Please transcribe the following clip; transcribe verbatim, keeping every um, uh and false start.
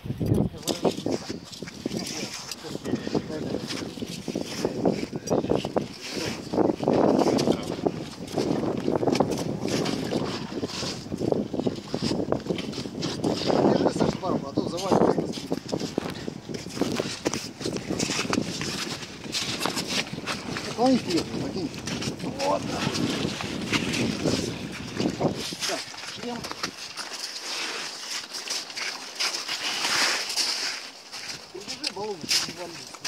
Наклони вперед, накинь. Вот. Так, шлем. Придержи баллон, не валится.